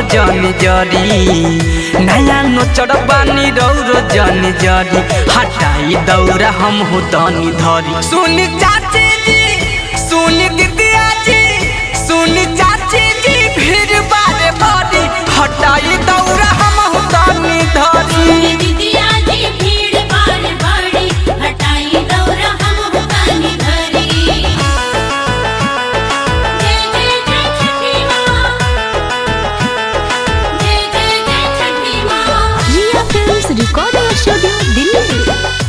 जानी जरी नया नोचर बानी रौरो जानी जरी हटाई दौरा हम हो दानी धरी। सुनी चाची जी सुनी दिदिया जी सुनी चाची जी भीड़ बारे बड़ी हटाई दौरा हम हो दानी धरी। दिदिया जी भीड़ बारे बड़ी हटाई दौरा हम हो दानी धरी। जय जय जय छठी माँ जय जय जय छठी माँ। Riya films recording studio Delhi.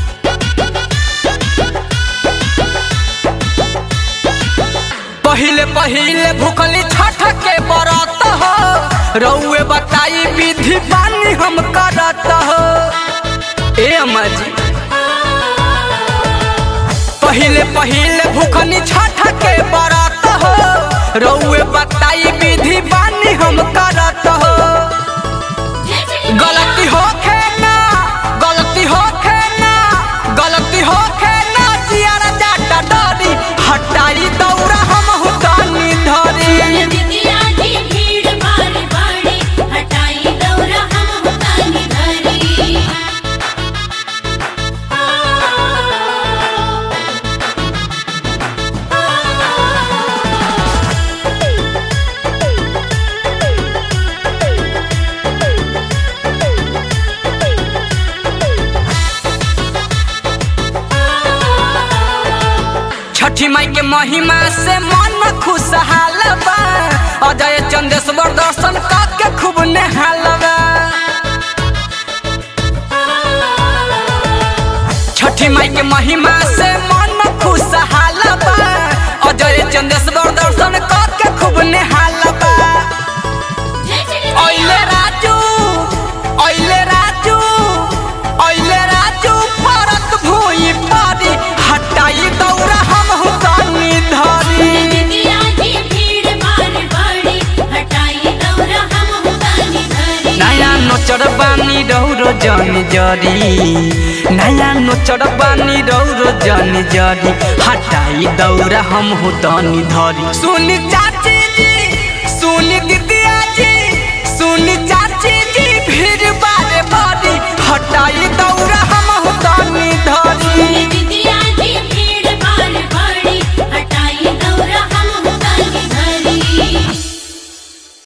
पहिले पहिले भूखली छठ के बरत हो रउए बताई विधि बानी हम करत हो। ए अम्मा जी पहिले पहिले भूखली छठ के बरत हो रउए बताई विधि बानी हम करत हो। गलती होखे ना गलती होखे ना गलती होखे ना जियारा जाटा डरी हटाई दौरा हम हो दानी धरी। दिदिया जी भीड़ बारे बड़ी हटाई दौरा हम हो दानी धरी। छठी माई के महिमा से मन खुशहाल बा अजय चंदेश्वर दर्शन करके खूब नेहाल बा। छठी माई के महिमा से मन खुशहाल बा अजय चंदेश्वर दर्शन करके खूब नेहाल बा। ओइले राजू ओइले राजू ओइले राजू परत भूई पारी हटाई दौरा हम हो दानी धरी। दिदिया जी भीड़ बारे बड़ी हटाई दौरा हम हो दानी धरी। नया नोचर बानी रौरो जानी जरी नया नोचर बानी रौरो जानी जरी हटाई दौरा हम हो दानी धरी। सुनी चाची जी सुनी